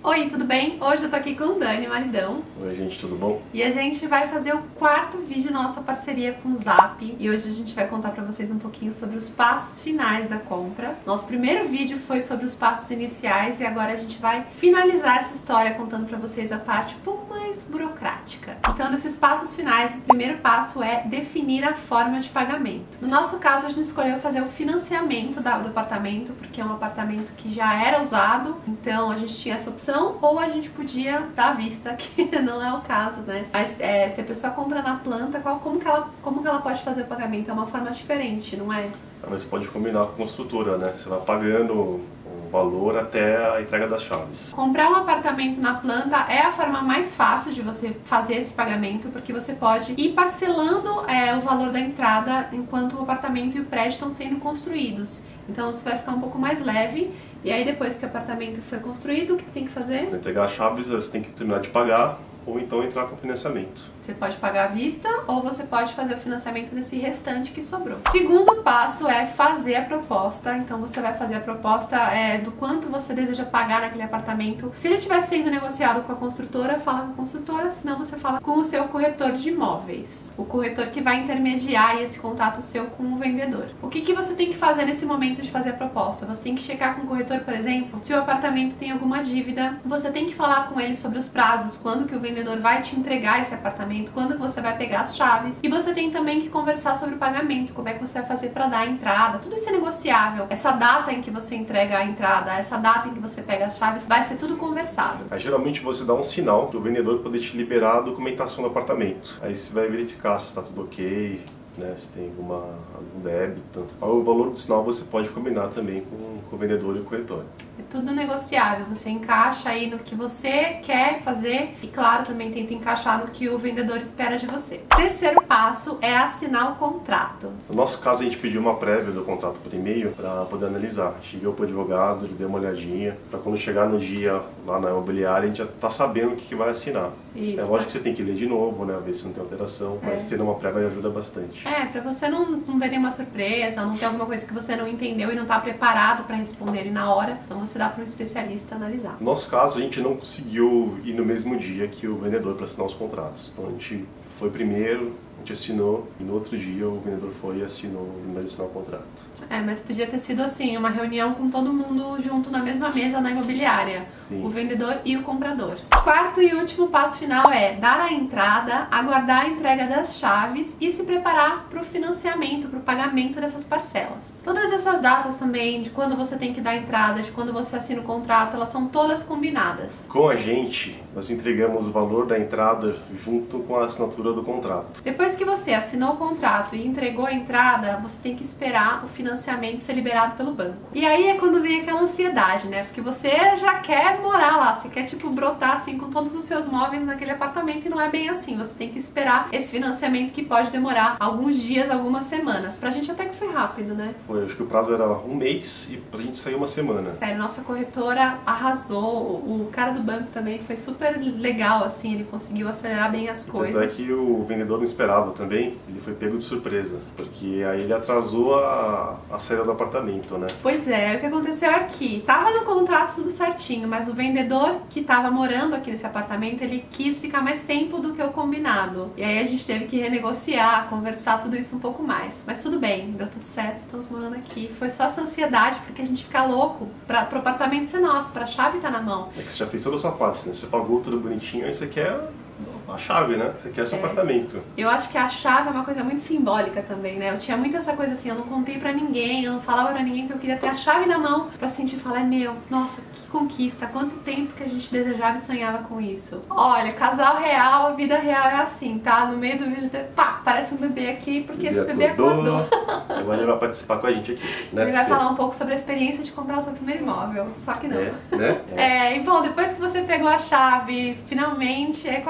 Oi, tudo bem? Hoje eu tô aqui com o Dani, maridão. Oi, gente, tudo bom? E a gente vai fazer o quarto vídeo da nossa parceria com o Zap. E hoje a gente vai contar pra vocês um pouquinho sobre os passos finais da compra. Nosso primeiro vídeo foi sobre os passos iniciais e agora a gente vai finalizar essa história contando pra vocês a parte um pouco mais burocrática. Então, nesses passos finais, o primeiro passo é definir a forma de pagamento. No nosso caso, a gente escolheu fazer o financiamento do apartamento, porque é um apartamento que já era usado, então a gente tinha essa opção. Ou a gente podia dar à vista, que não é o caso, né? Mas se a pessoa compra na planta, como que ela pode fazer o pagamento? É uma forma diferente, não é? Mas você pode combinar com a construtora, né? Você vai pagando o valor até a entrega das chaves. Comprar um apartamento na planta é a forma mais fácil de você fazer esse pagamento, porque você pode ir parcelando o valor da entrada enquanto o apartamento e o prédio estão sendo construídos. Então isso vai ficar um pouco mais leve. E aí depois que o apartamento foi construído, o que tem que fazer? Para entregar as chaves, você tem que terminar de pagar ou então entrar com financiamento. Você pode pagar à vista ou você pode fazer o financiamento desse restante que sobrou. Segundo passo é fazer a proposta. Então você vai fazer a proposta do quanto você deseja pagar naquele apartamento. Se ele estiver sendo negociado com a construtora, fala com a construtora, senão você fala com o seu corretor de imóveis. O corretor que vai intermediar esse contato seu com o vendedor. O que você tem que fazer nesse momento de fazer a proposta? Você tem que checar com o corretor, por exemplo, se o apartamento tem alguma dívida. Você tem que falar com ele sobre os prazos, quando que o vendedor vai te entregar esse apartamento, quando você vai pegar as chaves. E você tem também que conversar sobre o pagamento, como é que você vai fazer para dar a entrada. Tudo isso é negociável. Essa data em que você entrega a entrada, essa data em que você pega as chaves, vai ser tudo conversado. Aí geralmente você dá um sinal para o vendedor poder te liberar a documentação do apartamento. Aí você vai verificar se está tudo ok, né, se tem algum débito. O valor do sinal você pode combinar também com o vendedor e o corretor. É tudo negociável, você encaixa aí no que você quer fazer e, claro, também tenta encaixar no que o vendedor espera de você. Terceiro passo é assinar o contrato. No nosso caso, a gente pediu uma prévia do contrato por e-mail para poder analisar. A gente enviou para o advogado, ele deu uma olhadinha, para quando chegar no dia lá na imobiliária, a gente já tá sabendo o que vai assinar. Isso, é lógico que você tem que ler de novo, né, ver se não tem alteração, mas ter uma prévia ajuda bastante. Pra você não ver nenhuma surpresa, não ter alguma coisa que você não entendeu e não tá preparado para responder na hora, então você dá para um especialista analisar. No nosso caso, a gente não conseguiu ir no mesmo dia que o vendedor para assinar os contratos, então a gente foi primeiro, a gente assinou e no outro dia o vendedor foi e assinou e assinou o contrato. Mas podia ter sido assim, uma reunião com todo mundo junto na mesma mesa na imobiliária. Sim. O vendedor e o comprador. Quarto e último passo final é dar a entrada, aguardar a entrega das chaves e se preparar para o financiamento, para o pagamento dessas parcelas. Todas essas datas também, de quando você tem que dar a entrada, de quando você assina o contrato, elas são todas combinadas. Com a gente, nós entregamos o valor da entrada junto com a assinatura do contrato. Depois que você assinou o contrato e entregou a entrada, você tem que esperar o financiamento ser liberado pelo banco. E aí é quando vem aquela ansiedade, né? Porque você já quer morar lá, você quer tipo brotar assim com todos os seus móveis naquele apartamento e não é bem assim. Você tem que esperar esse financiamento que pode demorar alguns dias, algumas semanas. Pra gente até que foi rápido, né? Foi, acho que o prazo era um mês e pra gente sair uma semana. Sério, nossa corretora arrasou, o cara do banco também foi super legal, assim, ele conseguiu acelerar bem as coisas. Tanto é que o vendedor não esperava também, ele foi pego de surpresa, porque aí ele atrasou a saída do apartamento, né? Pois é, o que aconteceu aqui, tava no contrato tudo certinho, mas o vendedor que tava morando aqui nesse apartamento, ele quis ficar mais tempo do que o combinado. E aí a gente teve que renegociar, conversar tudo isso um pouco mais. Mas tudo bem, deu tudo certo, estamos morando aqui. Foi só essa ansiedade, porque a gente fica louco pro apartamento ser nosso, pra chave tá na mão. É que você já fez toda a sua parte, né? Você pagou tudo bonitinho, aí você quer a chave, né? Você quer seu apartamento. Eu acho que a chave é uma coisa muito simbólica também, né? Eu tinha muito essa coisa assim, eu não contei pra ninguém, eu não falava pra ninguém que eu queria ter a chave na mão pra sentir e falar, meu, nossa, que conquista, quanto tempo que a gente desejava e sonhava com isso. Olha, casal real, a vida real é assim, tá? No meio do vídeo, pá, aparece um bebê aqui, porque esse bebê acordou. Agora ele vai participar com a gente aqui, né? Ele vai falar um pouco sobre a experiência de comprar o seu primeiro imóvel, só que não. Né? E bom, depois que você pegou a chave, finalmente, aí começa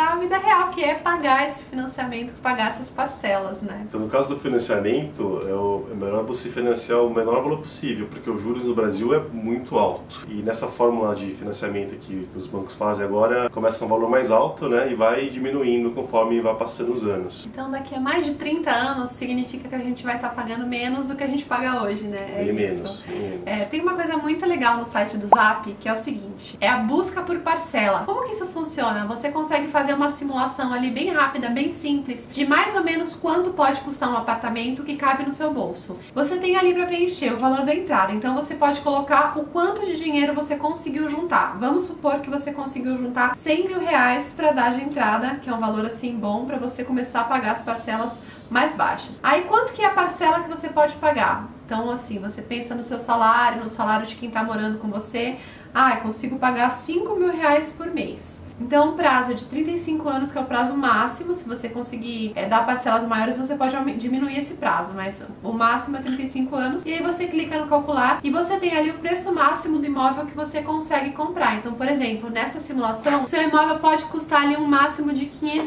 a vida real, que é pagar esse financiamento, pagar essas parcelas, né? Então, no caso do financiamento, é melhor você financiar o menor valor possível, porque os juros no Brasil é muito alto. E nessa fórmula de financiamento que os bancos fazem agora, começa um valor mais alto, né, e vai diminuindo conforme vai passando os anos. Então, daqui a mais de 30 anos, significa que a gente vai estar pagando menos do que a gente paga hoje, né? Bem menos. Tem uma coisa muito legal no site do Zap, que é o seguinte, é a busca por parcela. Como que isso funciona? Você consegue fazer uma simulação ali bem rápida, bem simples, de mais ou menos quanto pode custar um apartamento que cabe no seu bolso. Você tem ali para preencher o valor da entrada, então você pode colocar o quanto de dinheiro você conseguiu juntar. Vamos supor que você conseguiu juntar 100 mil reais para dar de entrada, que é um valor assim bom para você começar a pagar as parcelas mais baixas. Aí quanto que é a parcela que você pode pagar? Então assim, você pensa no seu salário, no salário de quem está morando com você. Eu consigo pagar 5 mil reais por mês. Então o prazo é de 35 anos, que é o prazo máximo. Se você conseguir dar parcelas maiores, você pode diminuir esse prazo, mas o máximo é 35 anos. E aí você clica no calcular e você tem ali o preço máximo do imóvel que você consegue comprar. Então, por exemplo, nessa simulação, o seu imóvel pode custar ali um máximo de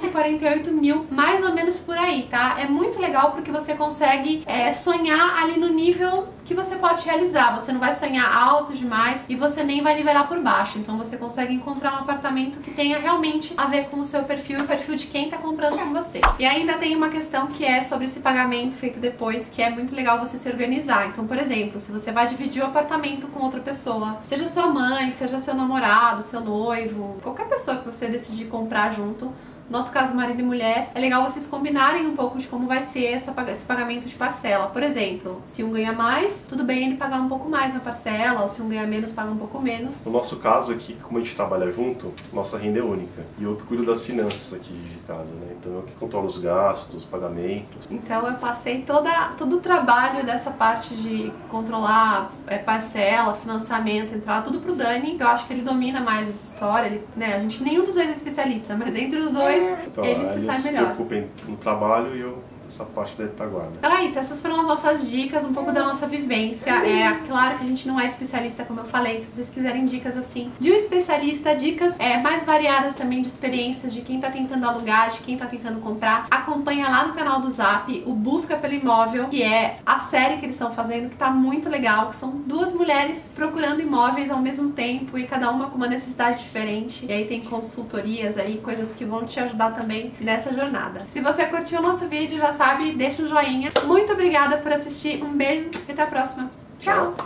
548 mil, mais ou menos por aí, tá? É muito legal porque você consegue sonhar ali no nível que você pode realizar. Você não vai sonhar alto demais e você nem vai nivelar por baixo. Então você consegue encontrar um apartamento que tenha realmente a ver com o seu perfil e o perfil de quem está comprando com você. E ainda tem uma questão que é sobre esse pagamento feito depois, que é muito legal você se organizar. Então, por exemplo, se você vai dividir o apartamento com outra pessoa, seja sua mãe, seja seu namorado, seu noivo, qualquer pessoa que você decidir comprar junto, no nosso caso, marido e mulher, é legal vocês combinarem um pouco de como vai ser esse pagamento de parcela. Por exemplo, se um ganha mais, tudo bem ele pagar um pouco mais na parcela, ou se um ganha menos, paga um pouco menos. No nosso caso aqui, como a gente trabalha junto, nossa renda é única. E eu que cuido das finanças aqui de casa, né? Então eu que controlo os gastos, pagamentos. Então eu passei todo o trabalho dessa parte de controlar parcela, financiamento, entrar tudo pro Dani. Eu acho que ele domina mais essa história. A gente, nenhum dos dois é especialista, mas entre os dois, então, ele se sai melhor. Se preocupem no trabalho e eu essa parte da retaguarda. Então é isso, essas foram as nossas dicas, um pouco da nossa vivência. Claro que a gente não é especialista, como eu falei. Se vocês quiserem dicas assim de um especialista, dicas mais variadas também de experiências de quem tá tentando alugar, de quem tá tentando comprar, acompanha lá no canal do Zap o Busca pelo Imóvel, que é a série que eles estão fazendo, que tá muito legal, que são duas mulheres procurando imóveis ao mesmo tempo e cada uma com uma necessidade diferente. E aí tem consultorias aí, coisas que vão te ajudar também nessa jornada. Se você curtiu o nosso vídeo, já sabe, deixa um joinha. Muito obrigada por assistir, um beijo e até a próxima. Tchau!